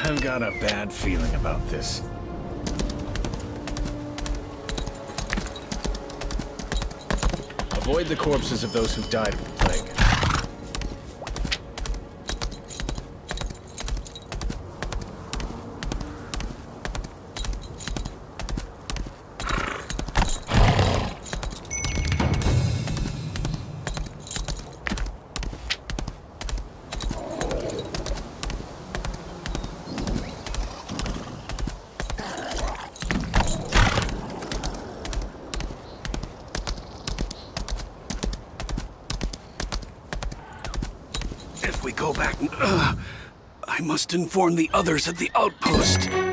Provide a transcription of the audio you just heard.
I've got a bad feeling about this. Avoid the corpses of those who died of the plague. If we go back, I must inform the others at the outpost.